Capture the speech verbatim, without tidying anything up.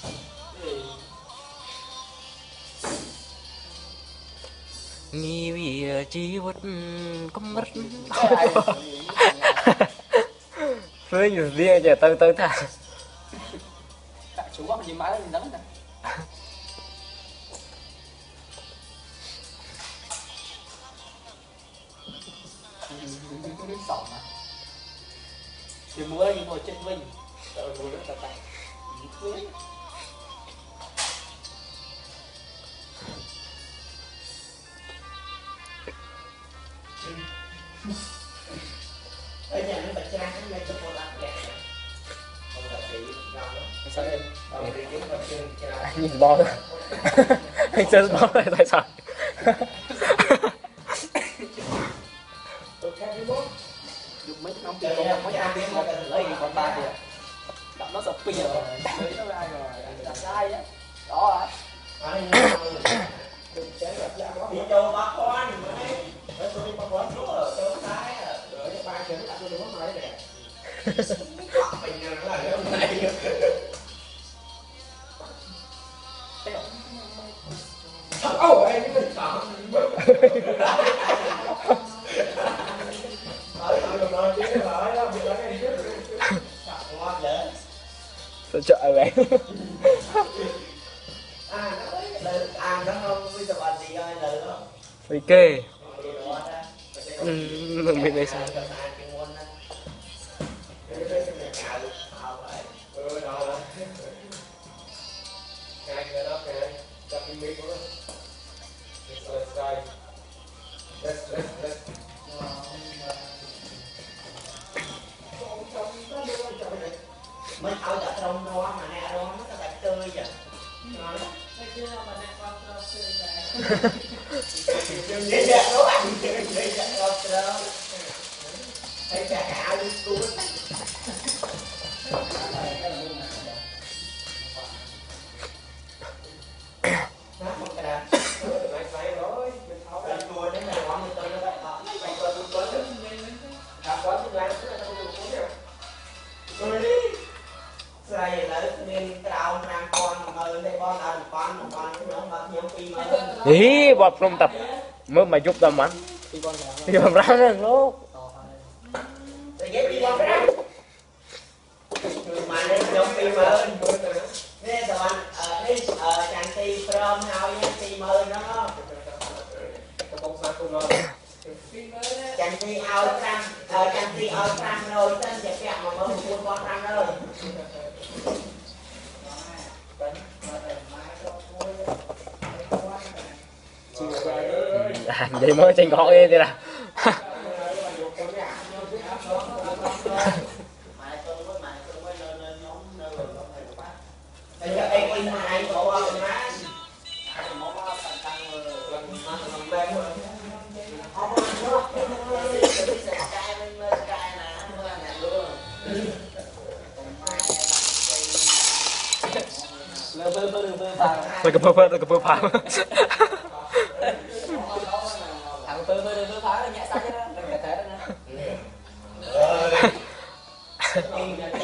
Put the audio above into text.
nghi vì chi vứt có mất với nhiều riêng giờ tôi tôi thà chú bác gì mãi nắng nè sỏng mà thì mua đi mua chân vinh rồi mua rất là tay ở nhà nó bạch trang nó lên cho cô làm đẹp không là bị ngon lắm sao em anh nhìn bo anh chơi bo này tại sao dùng mấy năm tiền công mấy năm tiền một lấy gì còn ba tiền đập nó sập pin rồi lấy nó ra rồi đập sai á đó à đi châu ba con mà tôi đi ba con lúc ở châu thái rồi ba chuyện đặt tôi đi mất rồi nè mình nó là cái này ô em cái mình sợ sao trợ vậy à nó à nó không bây giờ bạn gì ơi lời đó phải kê mình biết đây sao mới tháo ra trong đó mà nè đó nó thật tươi vậy ngon lắm vậy dạ đó anh vậy dạ đó đâu thấy chả áo đi cuốn nó không cái đàn lại lại rồi mình tháo ra cua đến là quán mình tôi nó vậy họ phải coi tôi có được đã có tương lai tức là không được cuốn được rồi đi đây là nên trao mang con mà đây con là con con nó mà nhiều khi mà ý bọt trong tập mới mà giúp tầm anh thì làm ra rồi lúc mà nên nhiều khi mà nên tụi anh ở đây ở trang ti from how you ti mơ nó trang ti ao trang trang ti ao trang rồi tên đẹp đẹp mà mơ một con trang rồi à, vậy mới tranh khó ghê thế nào tôi cầm phơ tôi cầm phơ phá thằng tôi tôi tôi phá nhẹ sai đó đừng thể đó nữa